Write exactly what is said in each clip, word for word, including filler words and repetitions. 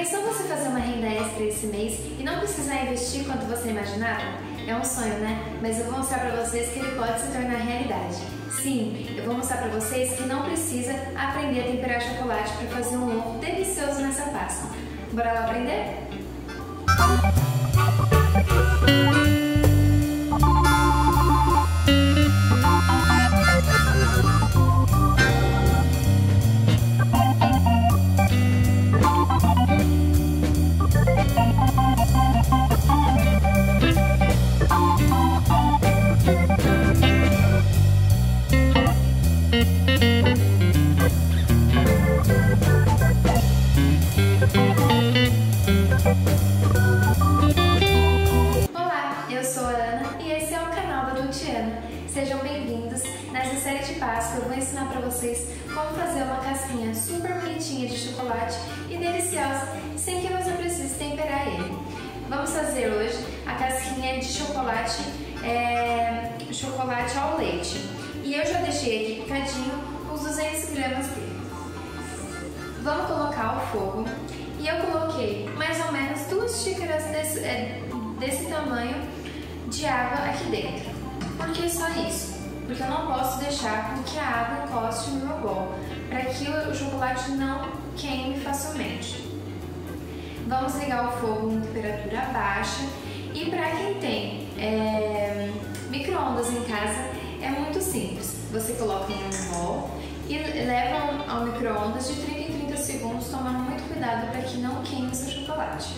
pensou você fazer uma renda extra esse mês e não precisar investir quanto você imaginava? É um sonho, né? Mas eu vou mostrar pra vocês que ele pode se tornar realidade. Sim, eu vou mostrar pra vocês que não precisa aprender a temperar chocolate para fazer um ovo delicioso nessa pasta. Bora lá aprender? Olá, eu sou a Ana e esse é o canal da Dolciana. Sejam bem-vindos. Nessa série de Páscoa eu vou ensinar para vocês como fazer uma casquinha super bonitinha de chocolate e deliciosa sem que você precise temperar ele. Vamos fazer hoje a casquinha de chocolate, é, chocolate ao leite. E eu já deixei aqui picadinho os duzentos gramas dele. Vamos colocar ao fogo e eu coloquei mais ou menos duas xícaras desse, é, desse tamanho de água aqui dentro. Por que só isso? Porque eu não posso deixar com que a água encoste no meu bol, para que o chocolate não queime facilmente. Vamos ligar o fogo em temperatura baixa e para quem tem é, micro-ondas em casa é muito simples. Você coloca em um bol e leva ao micro-ondas de trinta em trinta segundos, tomando muito cuidado para que não queime seu chocolate.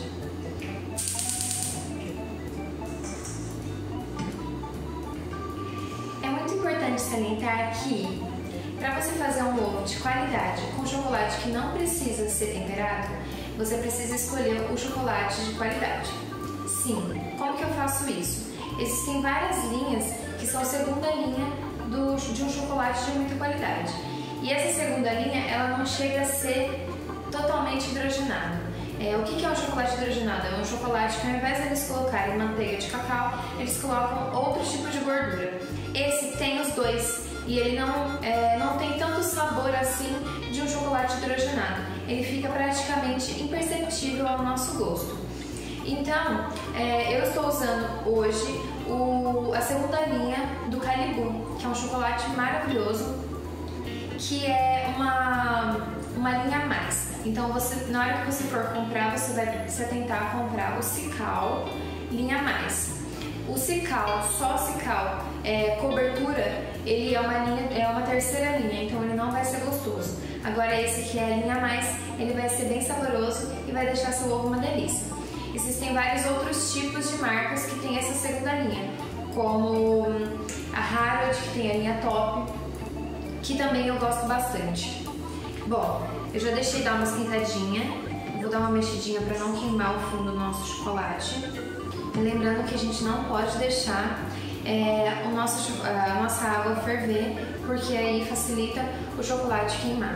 É muito importante salientar que para você fazer um ovo de qualidade com chocolate que não precisa ser temperado, você precisa escolher o chocolate de qualidade. Sim, como que eu faço isso? Existem várias linhas que são a segunda linha do, de um chocolate de muita qualidade. E essa segunda linha, ela não chega a ser totalmente hidrogenado. É, o que, que é um chocolate hidrogenado? É um chocolate que ao invés de eles colocarem manteiga de cacau, eles colocam outro tipo de gordura. Esse tem os dois e ele não, é, não tem tanto sabor assim de um chocolate hidrogenado. Ele fica praticamente imperceptível ao nosso gosto. Então, é, eu estou usando hoje o, a segunda linha do Caribou, que é um chocolate maravilhoso, que é uma, uma linha a mais. Então, você, na hora que você for comprar, você vai se atentar a comprar o Cical linha a mais. O Cical, só Cical, é, cobertura, ele é uma, linha, é uma terceira linha, então ele não vai ser gostoso. Agora esse que é a linha a mais, ele vai ser bem saboroso e vai deixar seu ovo uma delícia. Existem vários outros tipos de marcas que tem essa segunda linha, como a Harold, que tem a linha Top, que também eu gosto bastante. Bom, eu já deixei dar uma esquentadinha, vou dar uma mexidinha para não queimar o fundo do nosso chocolate. E lembrando que a gente não pode deixar é, o nosso, a nossa água ferver, porque aí facilita o chocolate queimar.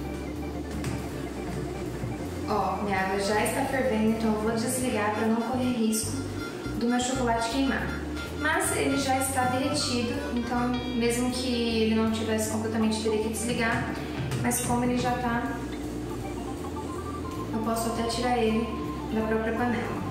Ó, minha água já está fervendo, então eu vou desligar para não correr risco do meu chocolate queimar. Mas ele já está derretido, então mesmo que ele não tivesse completamente, teria que desligar. Mas como ele já está, eu posso até tirar ele da própria panela.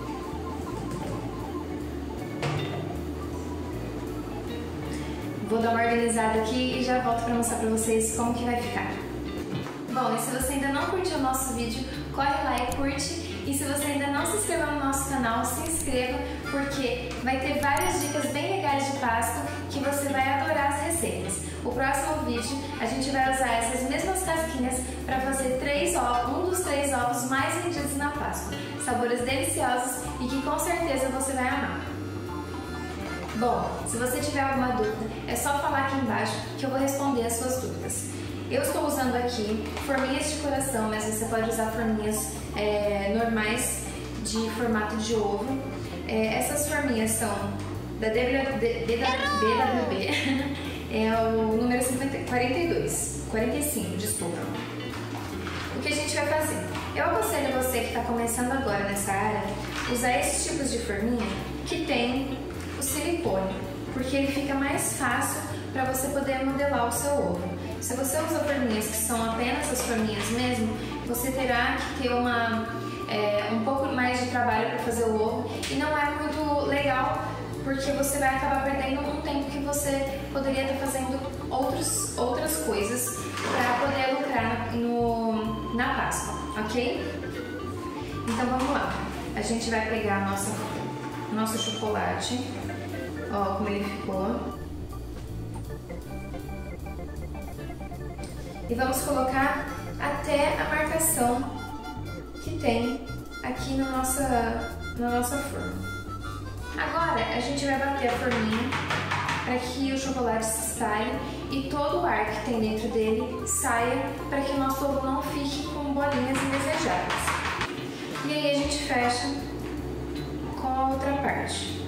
Vou dar uma organizada aqui e já volto para mostrar para vocês como que vai ficar. Bom, e se você ainda não curtiu o nosso vídeo, corre lá e curte. E se você ainda não se inscreveu no nosso canal, se inscreva, porque vai ter várias dicas bem legais de Páscoa que você vai adorar as receitas. O próximo vídeo a gente vai usar essas mesmas casquinhas para fazer três ovos, um dos três ovos mais vendidos na Páscoa. Sabores deliciosos e que com certeza você vai amar. Bom, se você tiver alguma dúvida, é só falar aqui embaixo que eu vou responder as suas dúvidas. Eu estou usando aqui forminhas de coração, mas você pode usar forminhas é, normais de formato de ovo. É, essas forminhas são da B W B, é o número quarenta e dois, quarenta e cinco, desculpa. O que a gente vai fazer? Eu aconselho você que está começando agora nessa área, usar esses tipos de forminha que tem o silicone, porque ele fica mais fácil para você poder modelar o seu ovo. Se você usa forminhas que são apenas as forminhas mesmo, você terá que ter uma, é, um pouco mais de trabalho para fazer o ovo e não é muito legal porque você vai acabar perdendo um tempo que você poderia estar fazendo outros, outras coisas para poder lucrar no, na Páscoa, ok? Então vamos lá, a gente vai pegar a nossa, nosso chocolate, ó como ele ficou. E vamos colocar até a marcação que tem aqui na nossa, na nossa forma. Agora a gente vai bater a forminha para que o chocolate saia e todo o ar que tem dentro dele saia para que o nosso ovo não fique com bolinhas indesejáveis. E aí a gente fecha com a outra parte.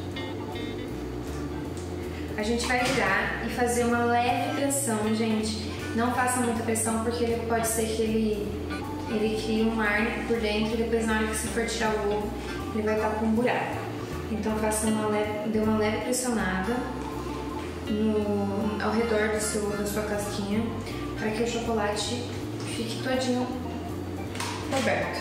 A gente vai virar e fazer uma leve pressão, gente. Não faça muita pressão porque ele pode ser que ele, ele crie um ar por dentro e depois na hora que você for tirar o ovo ele vai estar com um buraco. Então faça uma leve, dê uma leve pressionada no, ao redor do seu, da sua casquinha para que o chocolate fique todinho coberto.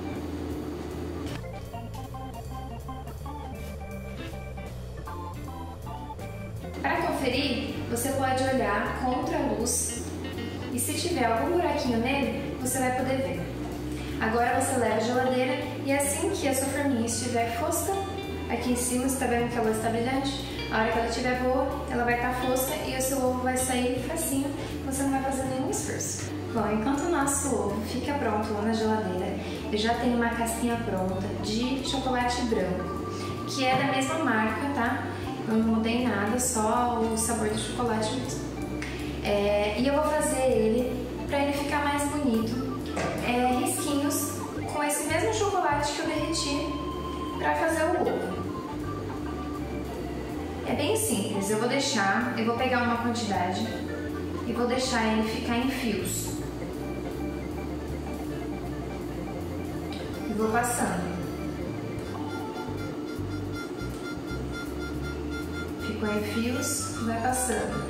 Para conferir, você pode olhar contra a luz e se tiver algum buraquinho nele, você vai poder ver. Agora você leva a geladeira e assim que a sua forminha estiver fosca, aqui em cima, você está vendo que ela está brilhante? A hora que ela estiver boa, ela vai estar fosca e o seu ovo vai sair facinho, você não vai fazer nenhum esforço. Bom, enquanto o nosso ovo fica pronto lá na geladeira, eu já tenho uma casquinha pronta de chocolate branco, que é da mesma marca, tá? Eu não mudei nada, só o sabor do chocolate mesmo. É, e eu vou fazer ele, para ele ficar mais bonito, é, risquinhos com esse mesmo chocolate que eu derreti para fazer o ovo. É bem simples, eu vou deixar, eu vou pegar uma quantidade e vou deixar ele ficar em fios. E vou passando. Ficou em fios, vai passando.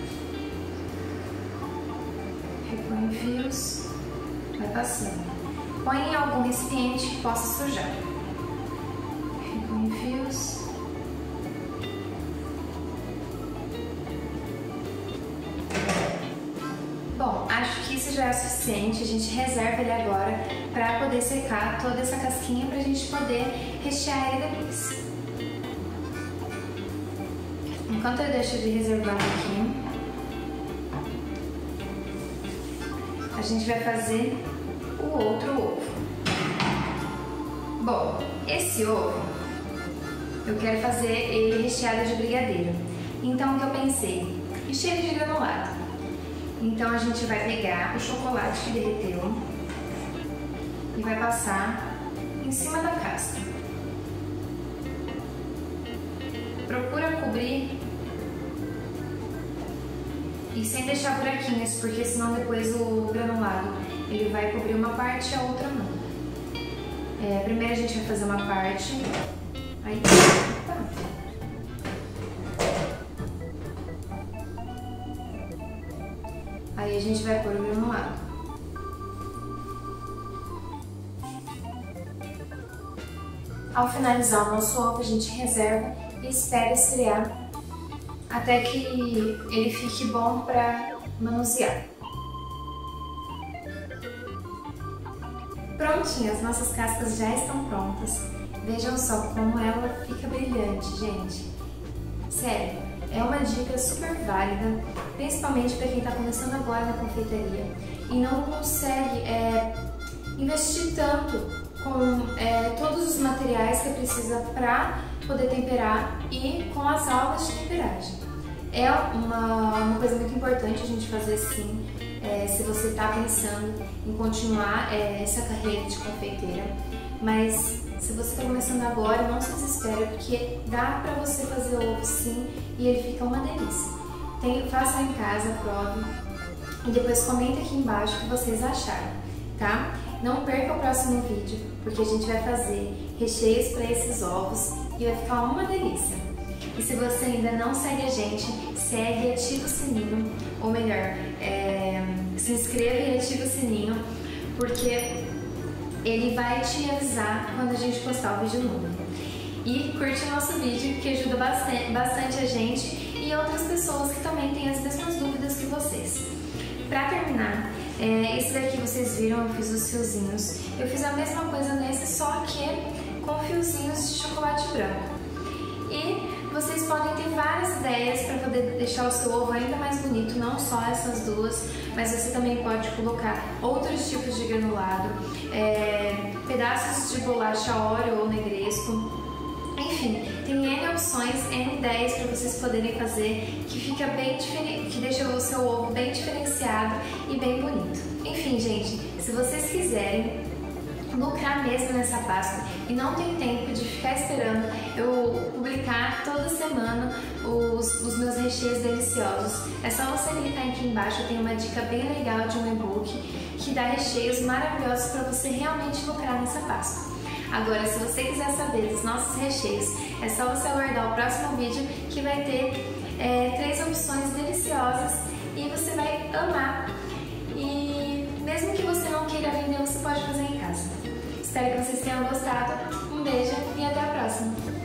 Ficou em fios, vai passando. Põe em algum recipiente que possa sujar. Ficou em fios. Bom, acho que isso já é suficiente. A gente reserva ele agora para poder secar toda essa casquinha para a gente poder rechear ele depois. Enquanto eu deixo de reservar aqui, a gente vai fazer o outro ovo. Bom, esse ovo eu quero fazer ele recheado de brigadeiro. Então o que eu pensei? Encher ele de granulado. Então a gente vai pegar o chocolate que derreteu e vai passar em cima da casca. Procura cobrir e sem deixar buraquinhos, porque senão depois o granulado ele vai cobrir uma parte e a outra não. É, primeiro a gente vai fazer uma parte, aí tá. Aí a gente vai pôr o granulado. Ao finalizar o nosso ovo, a gente reserva e espera esfriar até que ele fique bom para manusear. Prontinhas, nossas cascas já estão prontas. Vejam só como ela fica brilhante, gente. Sério, é uma dica super válida, principalmente para quem está começando agora na confeitaria e não consegue é, investir tanto com é, todos os materiais que precisa para poder temperar e com as aulas de temperagem. É uma, uma coisa muito importante a gente fazer sim, é, se você está pensando em continuar é, essa carreira de confeiteira, mas se você está começando agora, não se desespere, porque dá para você fazer ovo sim e ele fica uma delícia. Tem, faça em casa, prove e depois comenta aqui embaixo o que vocês acharam, tá? Não perca o próximo vídeo, porque a gente vai fazer recheios para esses ovos e vai ficar uma delícia. E se você ainda não segue a gente, segue e ativa o sininho, ou melhor, é, se inscreva e ativa o sininho, porque ele vai te avisar quando a gente postar o vídeo novo. E curte o nosso vídeo, que ajuda bastante, bastante a gente e outras pessoas que também têm as mesmas dúvidas que vocês. Pra terminar, é, esse daqui vocês viram, eu fiz os fiozinhos. Eu fiz a mesma coisa nesse, só que com fiozinhos de chocolate branco. E vocês podem ter várias ideias para poder deixar o seu ovo ainda mais bonito, não só essas duas, mas você também pode colocar outros tipos de granulado, é, pedaços de bolacha Oreo ou Negresco. Enfim, tem N opções, N ideias para vocês poderem fazer que fica bem diferente, que deixa o seu ovo bem diferenciado e bem bonito. Enfim, gente, se vocês quiserem lucrar mesmo nessa Páscoa e não tem tempo de ficar esperando eu publicar toda semana os, os meus recheios deliciosos, é só você clicar aqui embaixo, eu tenho uma dica bem legal de um e-book que dá recheios maravilhosos para você realmente lucrar nessa Páscoa. Agora, se você quiser saber dos nossos recheios, é só você aguardar o próximo vídeo que vai ter é, três opções deliciosas e você vai amar. E mesmo que você não queira vender, você pode fazer em casa. Espero que vocês tenham gostado. Um beijo e até a próxima!